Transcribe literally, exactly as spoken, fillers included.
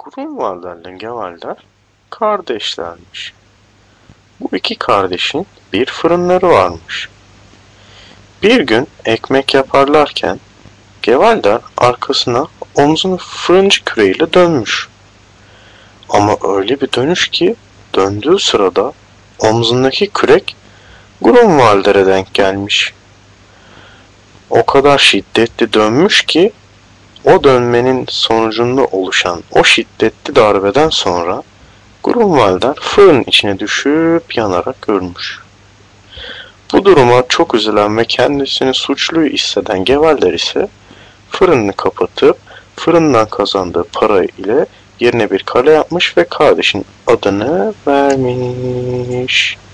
Grunwalder ile Gewalder kardeşlermiş. Bu iki kardeşin bir fırınları varmış. Bir gün ekmek yaparlarken Gewalder arkasına omzunu fırıncı küreğiyle dönmüş. Ama öyle bir dönüş ki döndüğü sırada omzundaki kürek Grunwalder'e denk gelmiş. O kadar şiddetli dönmüş ki o dönmenin sonucunda oluşan o şiddetli darbeden sonra Grunwalder fırın içine düşüp yanarak ölmüş. Bu duruma çok üzülen ve kendisini suçlu hisseden Gewalder ise fırını kapatıp fırından kazandığı para ile yerine bir kale yapmış ve kardeşin adını vermiş.